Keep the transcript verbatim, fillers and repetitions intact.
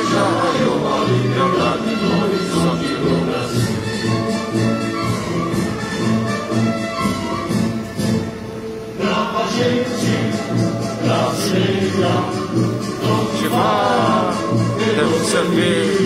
já raiou a liberdade no horizonte do Brasil. Brava gente brasileira, onde vai, devo servir